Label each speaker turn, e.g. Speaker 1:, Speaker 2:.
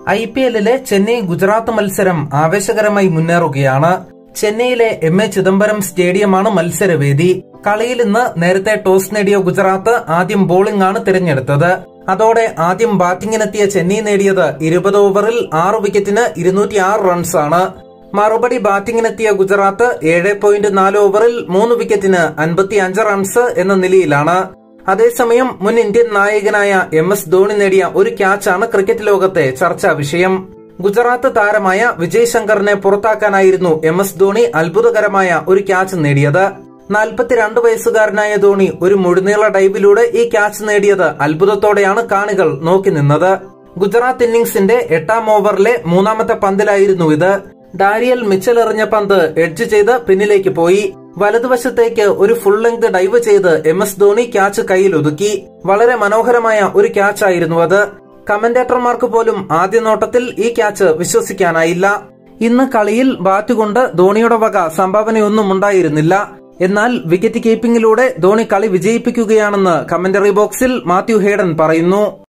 Speaker 1: IPL-ലെ ചെന്നൈ ഗുജറാത്ത് മത്സരം ആവേശകരമായി മുന്നേറുകയാണ്. ചെന്നൈയിലെ MA ചിദംബരം സ്റ്റേഡിയമാണ് മത്സരവേദി. കളിയിൽ ഇന്ന് നേരത്തെ ടോസ് നേടിയ ഗുജറാത്ത് ആദ്യം ബോളിംഗ് ആണ് തിരഞ്ഞെടുത്തത്. അതോടെ ആദ്യം ബാറ്റിംഗിനെത്തിയ ചെന്നൈ നേടിയത് 20 ഓവറിൽ 6 വിക്കറ്റിന് 206 റൺസാണ്. മറുപടി ബാറ്റിംഗിനെത്തിയ ഗുജറാത്ത് 7.4 ഓവറിൽ 3 വിക്കറ്റിന് 55 റൺസ് എന്ന നിലയിലാണ്. അതേസമയം മുൻ ഇന്ത്യൻ നായകനായ MS ധോണി നേടിയ ഒരു ക്യാച്ചാണ് ക്രിക്കറ്റ് ലോകത്തെ ചർച്ചാ വിഷയം. ഗുജറാത്ത് താരമായ വിജയ് ശങ്കറിനെ പുറത്താക്കാനായിരുന്നു MS ധോണി അത്ഭുതകരമായ ഒരു ക്യാച്ച് നേടിയത്. 42 വയസ്സുകാരനായ ധോണി ഒരു മുഴുനീള ഡൈവിലൂടെ ഈ ക്യാച്ച് നേടിയത് അത്ഭുതത്തോടെയാണ് കാണികൾ നോക്കി നിന്നത്. ഗുജറാത്ത് ഇന്നിംഗ്സിന്റെ 8ാം ഓവറിലെ 3ാമത്തെ പന്തിലായിരുന്നു ഇത്. ഡാരിയൽ മിച്ചൽ എറിഞ്ഞ പന്ത് എഡ്ജ് ചെയ്ത് പിന്നിലേക്ക് പോയി. വലതുവശത്തേക്ക് ഒരു ഫുൾ ലെങ്ത് ഡൈവ് ചെയ്ത് MS ധോണി ക്യാച്ച് കയ്യിൽ ഒതുക്കി. വളരെ മനോഹരമായ ഒരു ക്യാച്ചായിരുന്നു അത്. കമന്റേറ്റർമാർക്ക് പോലും ആദ്യ നോട്ടത്തിൽ ഈ ക്യാച്ച് വിശ്വസിക്കാനായില്ല. ഇന്ന് കളിയിൽ ബാറ്റ് കൊണ്ട് ധോണിയുടെ വക സംഭാവനയൊന്നും ഉണ്ടായിരുന്നില്ല. എന്നാൽ വിക്കറ്റ് കീപ്പിംഗിലൂടെ ധോണി കളി വിജയിപ്പിക്കുകയാണെന്ന് കമന്ററി ബോക്സിൽ മാത്യു ഹേഡൻ പറയുന്നു.